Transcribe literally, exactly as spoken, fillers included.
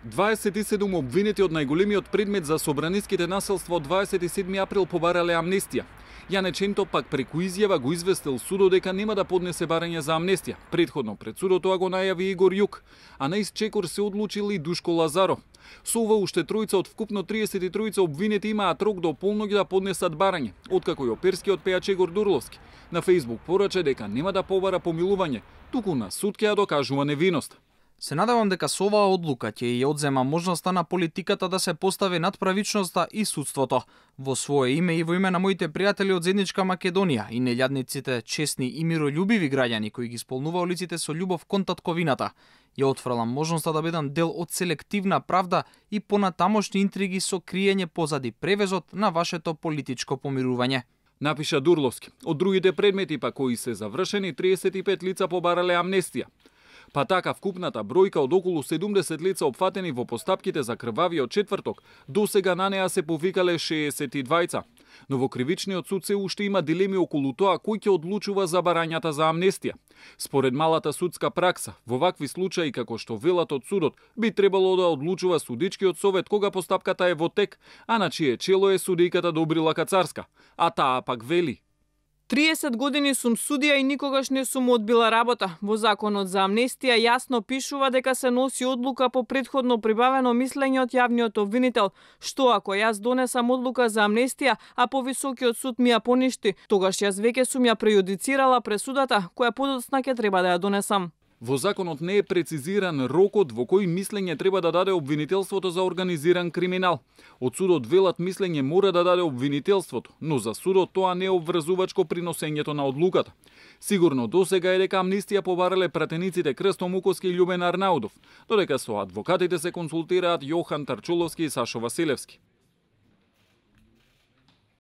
дваесет и седум обвинети од најголемиот предмет за собраниските насилства од дваесет и седми април побарале амнестија. Јанеченто пак преку изјава го известил судот дека нема да поднесе барање за амнестија. Претходно пред судот тоа го најави Игор Јук, а на ист чекор се одлучил и Душко Лазаро. Со ова уште тројца од вкупно триесет и тројца обвинети имаат рок до полноќ да поднесат барање, откако и оперскиот пејач Егор Дурловски на Фејсбук порача дека нема да побара помилување, туку на суд ќе ја докажува невиност. Се надевам дека со оваа одлука ќе ја одзема можноста на политиката да се постави над правичноста и судството. Во свое име и во име на моите пријатели од Заедничка Македонија и нелјадниците честни и миролюбиви граѓани кои ги исполнува улиците со љубов кон татковината, ја отфрлам можноста да бидам дел од селективна правда и понатамошни интриги со криење позади превезот на вашето политичко помирување. Напиша Дурловски. Од другите предмети па кои се завршени, триесет и пет лица побарале амнестија. Па така вкупната бројка од околу седумдесет лица опфатени во постапките за крвавиот четврток, досега на неа се повикале шеесет и двајца. Но во кривичниот суд се уште има дилеми околу тоа кој ќе одлучува за барањата за амнестија. Според малата судска пракса, во вакви случаи како што велат од судот, би требало да одлучува судичкиот совет кога постапката е во тек, а на чие чело е судијката Добрила Кацарска, а таа пак вели: триесет години сум судија и никогаш не сум одбила работа. Во законот за амнестија јасно пишува дека се носи одлука по претходно прибавено мислење од јавниот обвинител. Што ако јас донесам одлука за амнестија, а повисокиот суд ми ја поништи, тогаш јас веќе сум ја прејудицирала пресудата, која подоцна ќе треба да ја донесам. Во законот не е прецизиран рокот во кој мислење треба да даде обвинителството за организиран криминал. Од судот велат мислење мора да даде обвинителството, но за судот тоа не е обврзувачко при носењето на одлуката. Сигурно досега е дека амнестија побарале пратениците Крсто Муковски и Љубен Арнаудов, додека со адвокатите се консултираат Јохан Тарчуловски и Сашо Василевски.